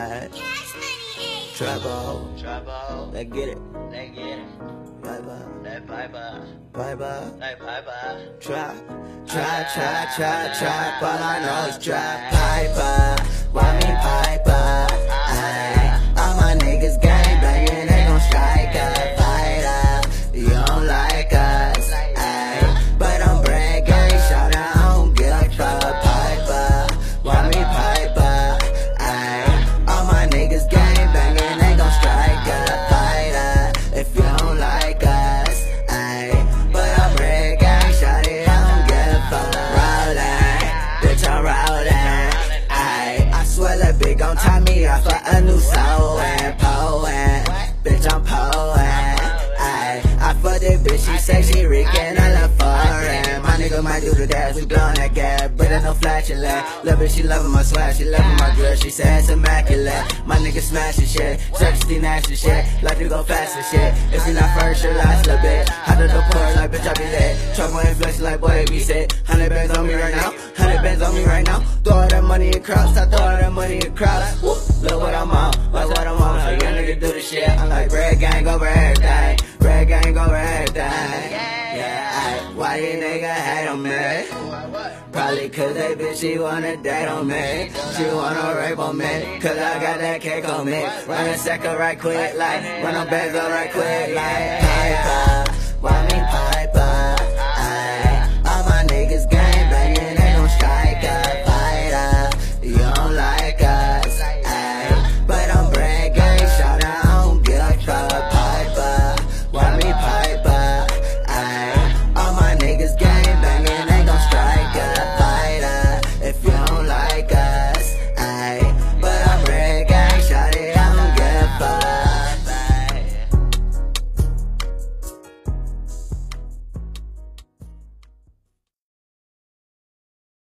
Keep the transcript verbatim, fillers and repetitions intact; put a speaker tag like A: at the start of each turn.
A: Alright. Trouble.
B: Trouble.
A: Let's get it.
B: Let's get it.
A: Piper.
B: Let Piper.
A: Piper.
B: Let Piper.
A: Trap. Trap, trap, trap, trap. All I know is trap. Piper. Why me Piper? Ay. All my niggas gang banging, they gon' strike us. Fight up. You don't like us. Ay. But I'm bragging, shout out, I don't give a fuck. Piper. Why me Piper? Ay. All my niggas gang banging, they gon' strike us. Fight up. If you don't like us. Ay. But I'm bragging, shout it, I don't give a fuck. Rollin', bitch, I'm rollin'. Ay. I swear that bitch gon' tie me off for a new soul and poet. Bitch, I'm poet. Ay. I fuck that bitch, she say she Rican, I love foreign. My nigga might do the dash, we blowin' that gas, but there's no flashing light. Love it, she loving my swag, she loving my dress, she say it's immaculate. My nigga smashing shit, sexy nasty shit, like to go fast and shit. If you not first, you're last, little bitch. Out of the port, like bitch, I be lit. Trouble and flexing like boy, be sick. Hundred bands on me right now, hundred bands on me right now. Throw all that money across, I throw all that money across. Woo, look what I'm on, look what I'm on. So young nigga do the shit, I'm like red gang over everything, red gang over everything. Yeah, I, why these niggas hate on me? Probably cause they bitch, she wanna date on me. She wanna rape on me, cause I got that cake on me. Run a second right quick, like, run a bands up right quick, like, Piper.